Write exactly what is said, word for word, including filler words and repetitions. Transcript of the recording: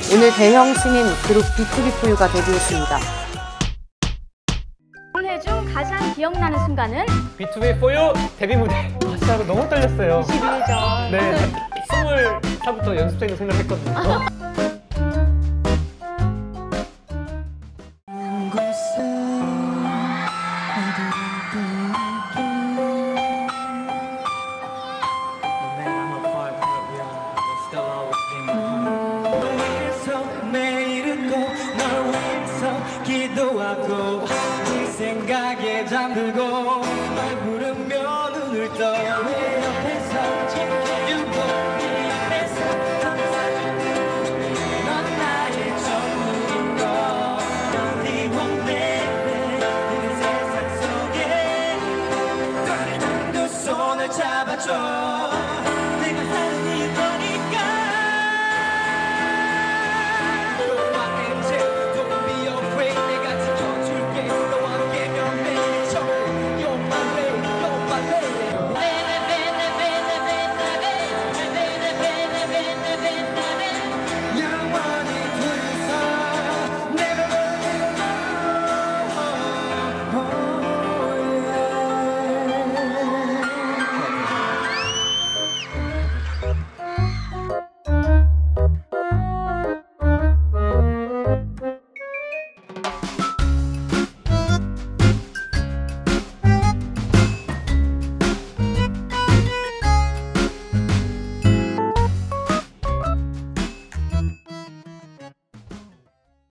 오늘 대형 신인 그룹 비투비포유가 데뷔했습니다. 올해 중 가장 기억나는 순간은 비투비포유 데뷔 무대. 아, 진짜 너무 떨렸어요. 이십일 일 전. 네, 스물 살부터 연습생으로 생각했거든요. 매일은 꼭널 위해서 기도하고 네 생각에 잠들고